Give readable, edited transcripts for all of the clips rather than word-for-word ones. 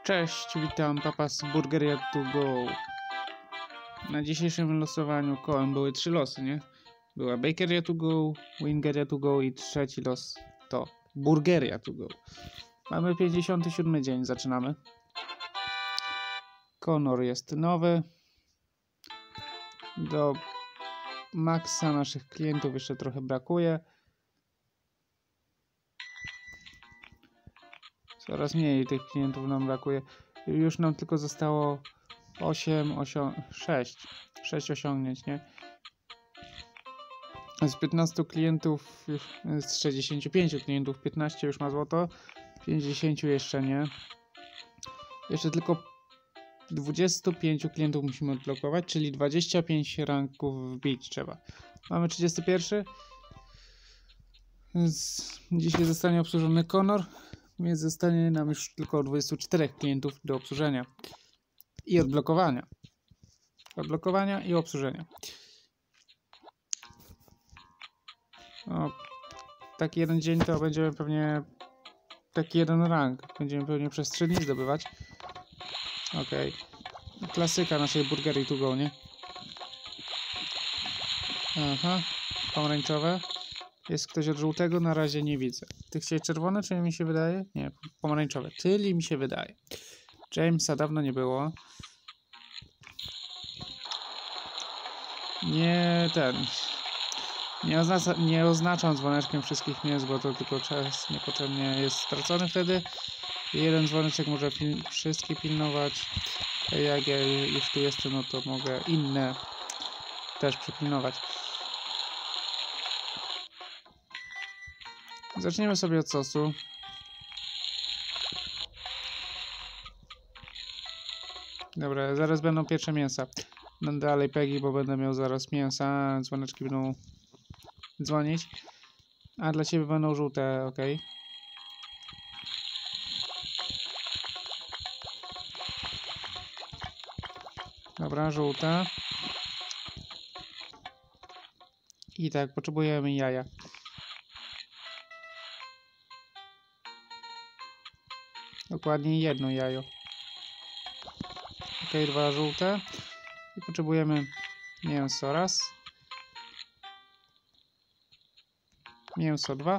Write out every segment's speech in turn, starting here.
Cześć, witam, papa z Burgeria to go. Na dzisiejszym losowaniu kołem były 3 losy, nie? Była Bakeria to go, Wingeria to go i trzeci los to Burgeria to go. Mamy 57 dzień, zaczynamy. Connor jest nowy. Do maksa naszych klientów jeszcze trochę brakuje. Coraz mniej tych klientów nam brakuje. Już nam tylko zostało 6 osiągnięć, nie? Z 15 klientów, z 65 klientów 15 już ma złoto, 50 jeszcze nie. Jeszcze tylko 25 klientów musimy odblokować, czyli 25 ranków wbić trzeba. Mamy 31. Dzisiaj zostanie obsłużony Connor, więc zostanie nam już tylko 24 klientów do obsłużenia i odblokowania. Odblokowania i obsłużenia. O, taki jeden dzień to będziemy pewnie taki jeden rank. Będziemy pewnie przez 3 dni zdobywać. Okej. Klasyka naszej Burgerii to go, nie? Aha. Pomarańczowe. Jest ktoś od żółtego? Na razie nie widzę. Ty chciałeś czerwone, czy mi się wydaje? Nie, pomarańczowe. Czyli mi się wydaje. Jamesa dawno nie było. Nie oznaczam dzwoneczkiem wszystkich miejsc, bo to tylko czas niepotrzebnie jest stracony wtedy. Jeden dzwoneczek może wszystkie pilnować. Jak ja już tu jestem, no to mogę inne też przypilnować. Zaczniemy sobie od sosu. Dobra, zaraz będą pierwsze mięsa. No dalej Peggy, bo będę miał zaraz mięsa. Dzwoneczki będą dzwonić. A dla ciebie będą żółte, ok. Dobra, żółte. I tak, potrzebujemy jaja. Dokładnie jedno jajo. Ok, 2 żółte. I potrzebujemy mięso raz. Mięso 2.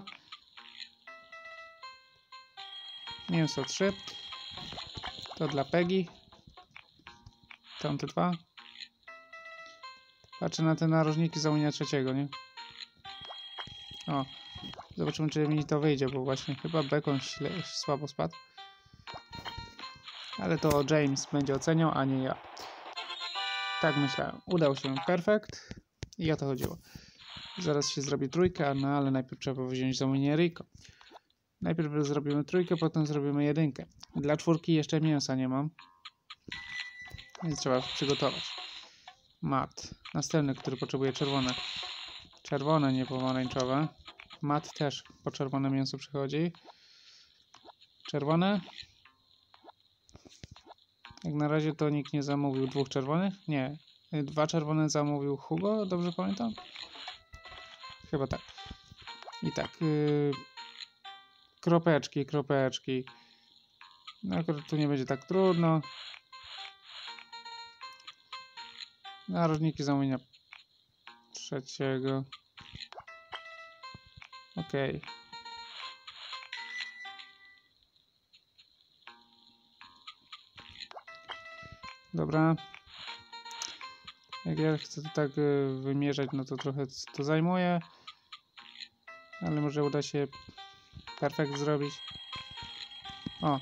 Mięso 3. To dla Peggy. Tamte 2. Patrzę na te narożniki załamania trzeciego, nie? O. Zobaczymy, czy mi to wyjdzie, bo właśnie chyba bekon słabo spadł. Ale to James będzie oceniał, a nie ja. Tak myślałem. Udał się perfekt. I o to chodziło. Zaraz się zrobi trójkę, no ale najpierw trzeba wziąć zamówienie Rico. Najpierw zrobimy trójkę, potem zrobimy jedynkę. Dla czwórki jeszcze mięsa nie mam. Więc trzeba przygotować. Mat. Następny, który potrzebuje czerwone. Czerwone, nie pomarańczowe. Mat też po czerwone mięso przychodzi. Czerwone. Jak na razie to nikt nie zamówił 2 czerwonych. Nie. 2 czerwone zamówił Hugo, dobrze pamiętam? Chyba tak. I tak. Kropeczki. No akurat tu nie będzie tak trudno. Narożniki zamówienia trzeciego. Ok. Dobra. Jak ja chcę to tak wymierzać, no to trochę to zajmuje. Ale może uda się perfekt zrobić. O.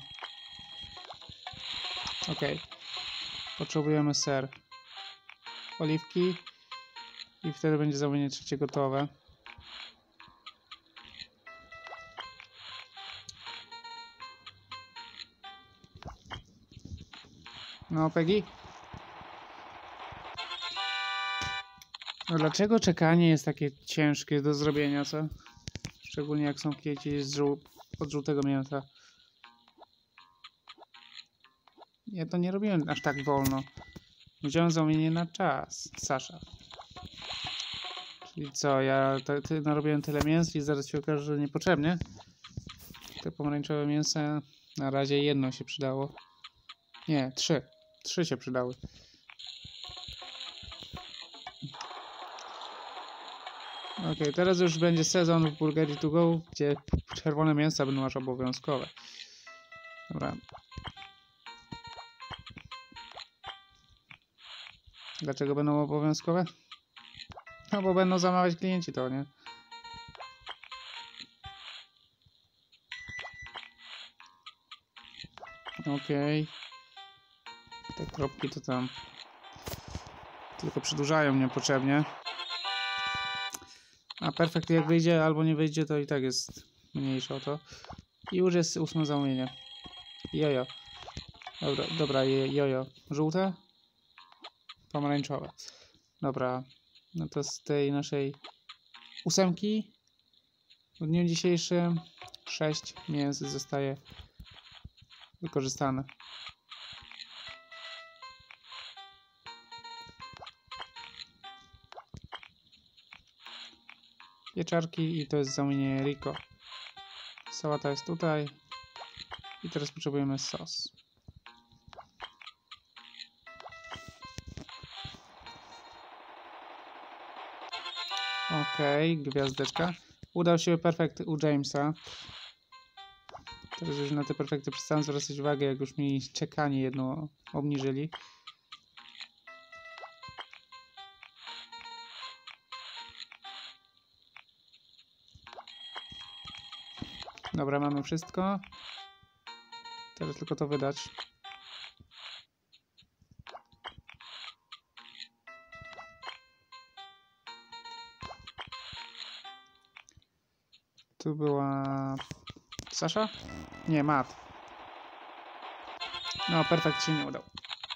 Ok. Potrzebujemy ser. Oliwki. I wtedy będzie zamówienie trzecie gotowe. No, Peggy? No dlaczego czekanie jest takie ciężkie do zrobienia, co? Szczególnie jak są klienci od żółtego mięsa. Ja to nie robiłem aż tak wolno. Wziąłem zamówienie na czas, Sasza. Czyli co, ja narobiłem tyle mięs i zaraz się okaże, że niepotrzebnie. Te pomarańczowe mięsa, na razie jedno się przydało. Nie, 3. 3 się przydały. Ok, teraz już będzie sezon w Burgery to Go, gdzie czerwone mięsa będą aż obowiązkowe. Dobra. Dlaczego będą obowiązkowe? No bo będą zamawiać klienci to, nie? Okej. Te kropki to tam tylko przedłużają niepotrzebnie. A perfekt jak wyjdzie albo nie wyjdzie, to i tak jest mniejsze o to. I już jest 8 zamówienie. Jojo. Dobra, jojo. Żółte? Pomarańczowe. Dobra. No to z tej naszej 8 w dniu dzisiejszym 6 mięs zostaje wykorzystane. Pieczarki i to jest zamówienie Rico. Sałata jest tutaj. I teraz potrzebujemy sos. Okej, gwiazdeczka. Udał się perfekt u Jamesa. Teraz już na te perfekty przestałem zwracać uwagę, jak już mi czekanie jedno obniżyli. Dobra, mamy wszystko. Teraz tylko to wydać. Tu była Sasza? Nie, Matt. No, perfekt się nie udał.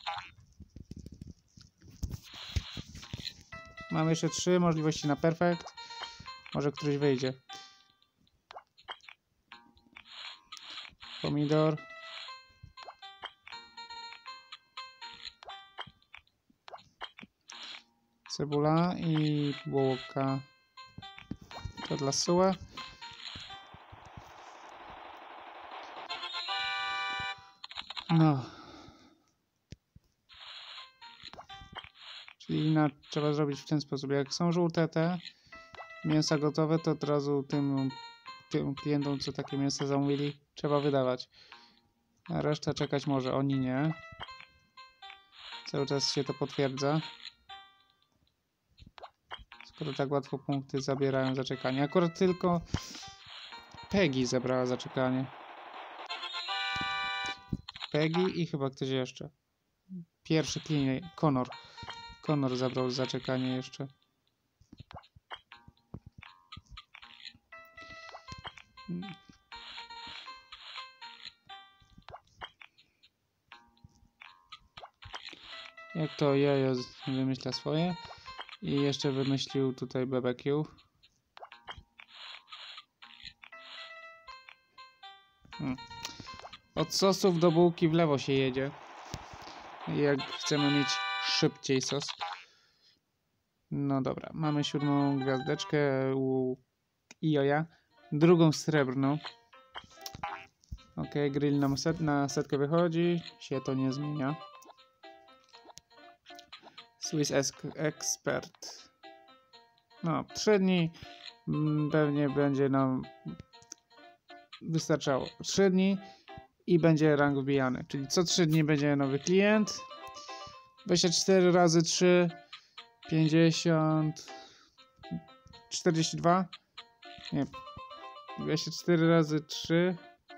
Mamy jeszcze 3 możliwości na perfekt. Może któryś wyjdzie. Pomidor. Cebula i bułka. To dla Sue. No. Czyli trzeba zrobić w ten sposób. Jak są żółte te mięsa gotowe, to od razu tym klientom, co takie mięsa zamówili, trzeba wydawać. A reszta czekać może. Oni nie. Cały czas się to potwierdza. Skoro tak łatwo punkty zabierają za czekanie. Akurat tylko Peggy zabrała za czekanie. Peggy i chyba ktoś jeszcze. Pierwszy klient, Connor. Connor zabrał za czekanie jeszcze. Jak to jojo wymyśla swoje. I jeszcze wymyślił tutaj BBQ. Od sosów do bułki w lewo się jedzie. Jak chcemy mieć szybciej sos. No dobra, mamy 7 gwiazdeczkę u joja. Drugą srebrną. Ok, grill nam na setkę wychodzi. Się to nie zmienia. Swiss Expert. No, 3 dni pewnie będzie nam wystarczało. 3 dni i będzie rank wbijany. Czyli co 3 dni będzie nowy klient. 24 razy 3 50 42. Nie. 24 razy 3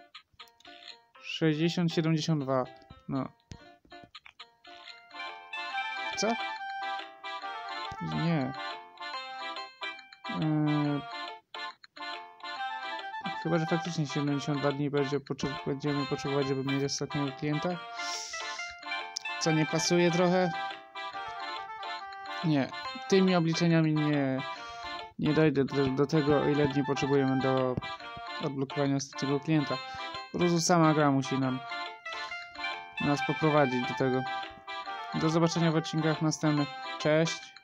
60 72. No. Co? Nie. Chyba, że faktycznie 72 dni będziemy potrzebować, żeby mieć ostatniego klienta. Co nie pasuje trochę? Nie. Tymi obliczeniami nie dojdę do tego, ile dni potrzebujemy do odblokowania ostatniego klienta. Po prostu sama gra musi nas poprowadzić do tego. Do zobaczenia w odcinkach następnych. Cześć!